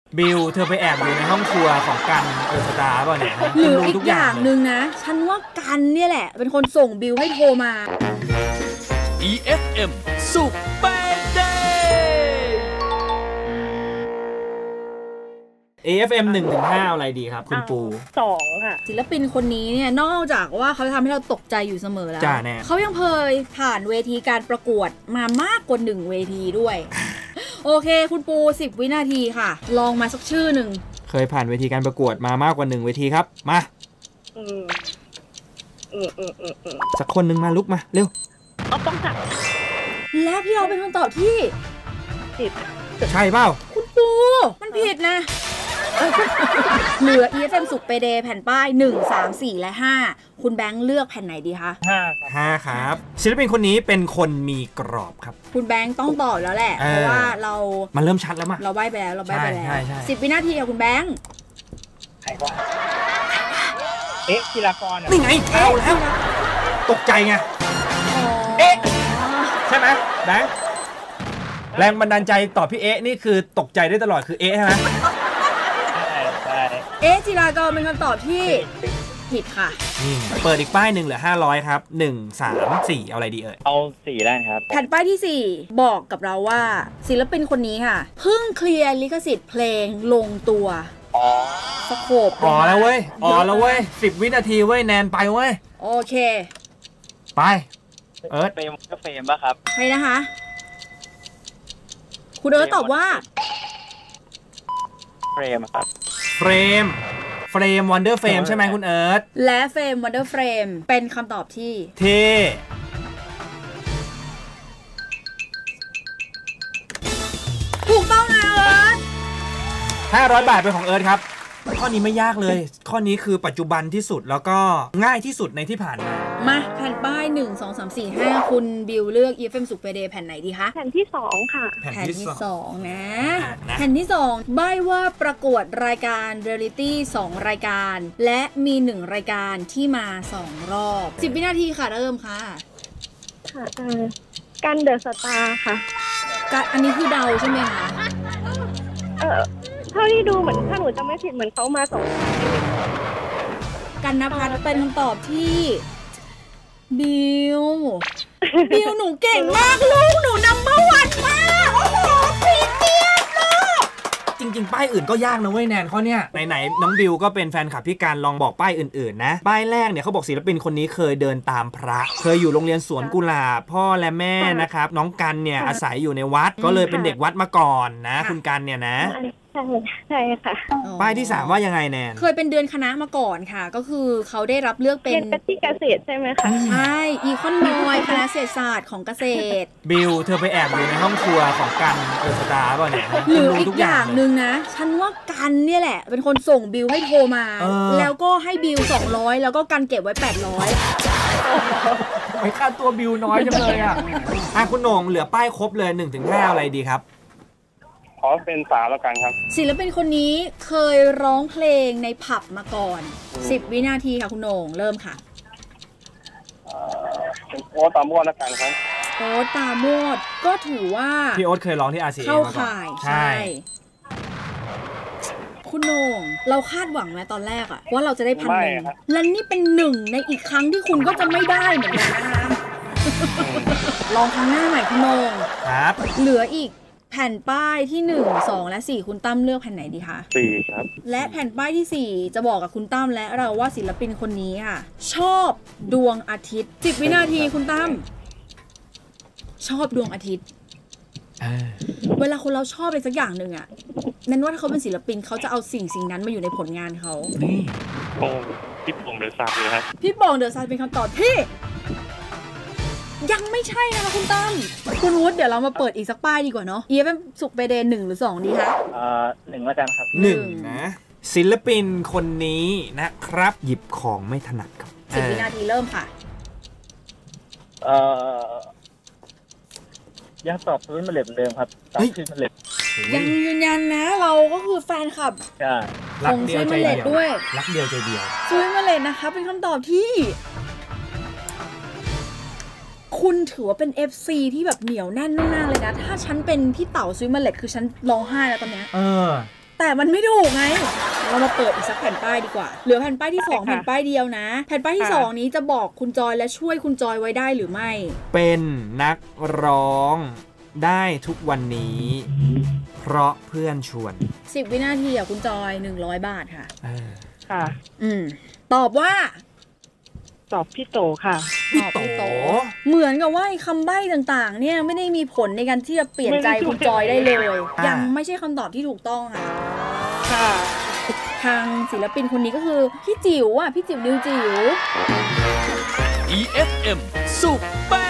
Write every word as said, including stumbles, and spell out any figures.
บิวเธอไปแอบอยู่ในห้องครัวของกันเออสตาร์ป่ะเนี่ยหรืออีกอย่างหนึ่งนะฉันว่ากันเนี่ยแหละเป็นคนส่งบิวให้โทรมาอี เอฟ เอ็ม Super Day เอ เอฟ เอ็ม หนึ่งถึงห้าอะไรดีครับคุณปูสองค่ะศิลปินคนนี้เนี่ยนอกจากว่าเขาจะทำให้เราตกใจอยู่เสมอแล้วเขายังเคยผ่านเวทีการประกวดมามากกว่าหนึ่งเวทีด้วย โอเคคุณปูสิบวินาทีค่ะลองมาสักชื่อหนึ่งเคยผ่านเวทีการประกวดมามากกว่าหนึ่งเวทีครับมาอืมอืมอืมอืมอืมสักคนหนึ่งมาลุกมาเร็วเอาต้องจับและพี่เอาเป็นคำตอบที่ผิดใช่เปล่าคุณปูมันผิดนะเหลือ อี เอฟ เอ็ม สุกเปเดแผ่นป้ายหนึ่ง สาม สี่และห้าคุณแบงค์เลือกแผ่นไหนดีคะห้าห้าครับศิลปินคนนี้เป็นคนมีกรอบครับคุณแบงค์ต้องตอบแล้วแหละเพราะว่าเรามันเริ่มชัดแล้วมั้ยเราใบ้ไปแล้วเราใบ้ไปแล้วสิบวินาทีค่ะคุณแบงค์ใครวะเอ๊ะกีฬากรนี่ไงเอาแล้วตกใจไงเอ๊ะใช่ไหมแบงค์แรงบันดาลใจต่อพี่เอ๊ะนี่คือตกใจได้ตลอดคือเอ๊ะใช่ไหมเอ๊ะจิรากรเป็นคำตอบที่ผิดค่ะนี่เปิดอีกป้ายหนึ่งเหลือห้าร้อยครับหนึ่ง สาม สี่เอาอะไรดีเอ่ยเอาสี่ได้ครับแผ่นป้ายที่สี่บอกกับเราว่าศิลปินคนนี้ค่ะเพิ่งเคลียร์ลิขสิทธิ์เพลงลงตัวอ๋อสโคปอ๋อแล้วเว้ยอ๋อแล้วเว้ยสิบวินาทีเว้ยแนนไปเว้ยโอเคไปเอิร์ธเฟรมก็เฟรมป่ะครับใช่นะคะคุณเอิร์ธตอบว่าเฟรมครับเฟรมเฟรมวันเดอร์เฟรมใช่ไหมคุณเอิร์ธและเฟรมวันเดอร์เฟรมเป็นคำตอบที่เทถูกต้องนะเอิร์ธห้าร้อยบาทเป็นของเอิร์ธครับข้อนี้ไม่ยากเลยข้อนี้คือปัจจุบันที่สุดแล้วก็ง่ายที่สุดในที่ผ่านมามาแผ่นป้ายหนึ่ง สอง สาม สี่ ห้าคุณบิวเลือก อี เอฟ เอ็ม สุกเปเดแผ่นไหนดีคะแผ่นที่สองค่ะแผ่นที่สองนะแผ่นที่สองใบ้ว่าประกวดรายการเรียลลิตี้สองรายการและมีหนึ่งรายการที่มาสองรอบสิบวินาทีค่ะเริ่มค่ะค่ะกันเดอะสตาร์ค่ะกันอันนี้คือเดาใช่ไหมคะเออเท่าที่ดูเหมือนถ้าหนูจำไม่ผิดเหมือนเขามาสองกันนภัสเป็นคำตอบที่บิวบิวหนูเก่งมากลูกหนูนัมเบอร์วันมากโอ้โหพีเทียบลูกจริงๆป้ายอื่นก็ยากนะเว้ยแนนข้อเนี้ยไหนๆน้องบิวก็เป็นแฟนคลับพี่การลองบอกป้ายอื่นๆนะป้ายแรกเนี่ยเขาบอกศิลปินคนนี้เคยเดินตามพระเคยอยู่โรงเรียนสวนกุหลาบพ่อและแม่นะครับน้องกันเนี่ยอาศัยอยู่ในวัดก็เลยเป็นเด็กวัดมาก่อนนะคุณกันเนี่ยนะใช่ใช่ค่ะป้ายที่สามว่ายังไงแนนเคยเป็นเดือนคณะมาก่อนค่ะก็คือเขาได้รับเลือกเป็นที่เกษตรใช่ไหมคะใช่อีคอนนอยคณะเศรษฐศาสตร์ของเกษตรบิวเธอไปแอบอยู่ในห้องครัวของกันเออสตาร์ป่ะเนี่ยหรืออีกอย่างหนึ่งนะฉันว่ากันเนี่ยแหละเป็นคนส่งบิวให้โทรมาแล้วก็ให้บิวสองร้อยแล้วก็กันเก็บไว้แปดร้อยไปค่าตัวบิวน้อยจังเลยอ่ะอ่ะคุณโหน่งเหลือป้ายครบเลย หนึ่งถึงห้า อะไรดีครับขอเป็นสาวแล้วกันครับศิลปินคนนี้เคยร้องเพลงในผับมาก่อนสิบวินาทีค่ะคุณโหน่งเริ่มค่ะเป็นโอ๊ตตามวดแล้วกันครับโอ๊ตตามวดก็ถือว่าพี่โอ๊ตเคยร้องที่ อาร์ ซี เอเข้าข่ายใช่คุณโหน่งเราคาดหวังไหมตอนแรกอะว่าเราจะได้พันหนึ่งและนี่เป็นหนึ่งในอีกครั้งที่คุณก็จะไม่ได้เหมือนกันนะคะลองครั้งหน้าใหม่คุณโหน่งครับเหลืออีกแผ่นป้ายที่หนึ่ง สองและสี่คุณตั้มเลือกแผ่นไหนดีคะสี่ครับและแผ่นป้ายที่สี่จะบอกกับคุณตั้มและเราว่าศิลปินคนนี้ค่ะชอบดวงอาทิตย์สิบวินาทีคุณตั้มชอบดวงอาทิตย์เวลาคนเราชอบอะไรสักอย่างหนึ่งอะนั่นว่าถ้าเขาเป็นศิลปินเขาจะเอาสิ่งสิ่งนั้นมาอยู่ในผลงานเขานี่โอ้พี่ป่องเดอะซันเลยครับพี่ป่องเดอะซันเป็นคำตอบที่ยังไม่ใช่นะคะคุณตั้มคุณวุฒิเดี๋ยวเรามาเปิดอีกสักป้ายดีกว่าเนาะ อี เอฟ เอ็ม สุกเปเดหนึ่งหรือสองดีคะเอ่อหนึ่งแล้วกันครับหนึ่งนะศิลปินคนนี้นะครับหยิบของไม่ถนัดครับสิบวินาทีเริ่มค่ะเอ่อยังตอบพื้นมาเล็บเดิมครับตอบพื้นมาเล็บยังยืนยันนะเราก็คือแฟนคลับใช่รักเดียวใจเดียวด้วยรักเดียวใจเดียวซื้อมาเล็ดนะคะเป็นคำตอบที่คุณถือว่าเป็น เอฟ ซี ที่แบบเหนียวแน่นมากเลยนะถ้าฉันเป็นพี่เต๋าซื้อมาเล็ดคือฉันร้องไห้แล้วตอนนี้เออแต่มันไม่ถูกไงเรามาเปิดอีกสักแผ่นป้ายดีกว่าเหลือแผ่นป้ายที่สองแผ่นป้ายเดียวนะแผ่นป้ายที่สองนี้จะบอกคุณจอยและช่วยคุณจอยไว้ได้หรือไม่เป็นนักร้องได้ทุกวันนี้เพราะเพื่อนชวนสิบวินาทีอ่ะคุณจอยหนึ่งร้อยบาทค่ะค่ะอืมตอบว่าตอบพี่โตค่ะพี่โตเหมือนกับว่าคำใบ้ต่างๆเนี่ยไม่ได้มีผลในการที่จะเปลี่ยนใจคุณจอยได้เลยยังไม่ใช่คำตอบที่ถูกต้องค่ะค่ะทางศิลปินคนนี้ก็คือพี่จิ๋วอ่ะพี่จิ๋วนิวจิ๋วอี เอฟ เอ็ม Super